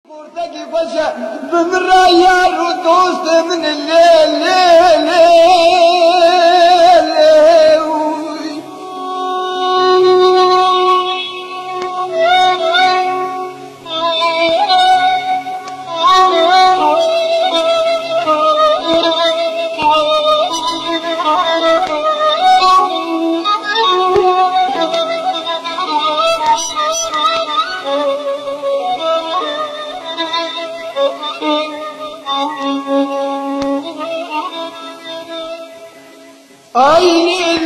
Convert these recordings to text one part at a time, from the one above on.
Buradaki paşa bımra yar dost min le Ayni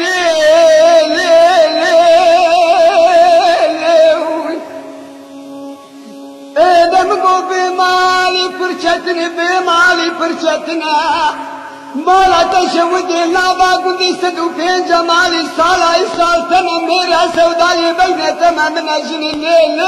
Edem go bimali fırçatına Mala teşevdi lava gudiste du pen cemali salay saltana mera sevdayı beyne tamamen ajni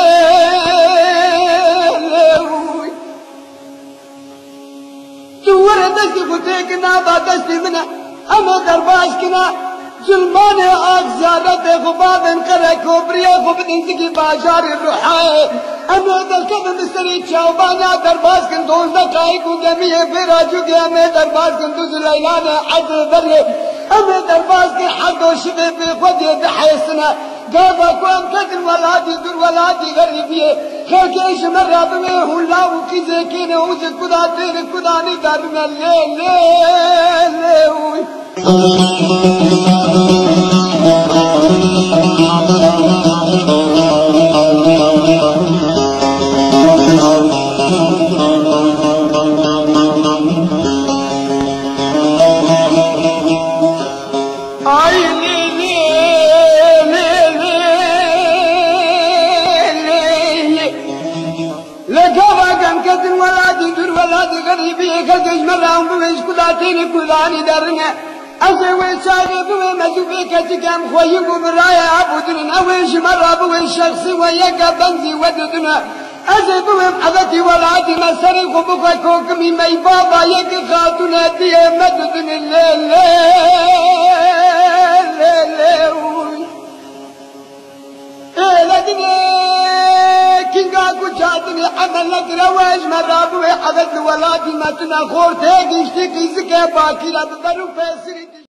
Duvara desti kutekina badesti mina Ama darbaş kina zulmane akzarete khubabin kara kobriya khubdin ki bajar ruhay ama dalkab misteri chawbana darbaş kin dozda kai ku gemiye firaju geme darbaş kin duzlaylana ad barle ama darbaş ki hado shibe bi khodi bihsna gaba ku am kadr waladi dur waladi garibiye khakesh marra be hulla ki zekine uz kudani darna le كلاني درنا أزوي شاغب ومزوي كتكام خوي برايا عبودنا أويش مرة بوي شخصي وياك بنزي وددنا أزوي حبتي ولادي مسري خبوك كوكمي مي بابا يك خاتنا دي مددنا كينغا كوشاتني عمل لك رواج مرة بوي حبت ولادي متنا خور تيجي اشتكي زكاة باكي لا تدرو فاسري